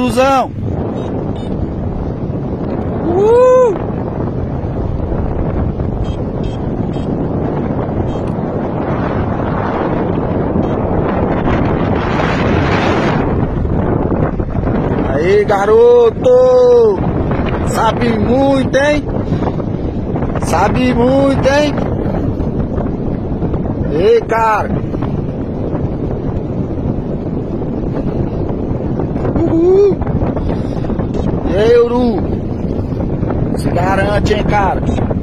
Uruzão! Aí, garoto! Sabe muito, hein? Sabe muito, hein? Ei, cara! Uhul! E aí, Uru? Se garante, hein, cara?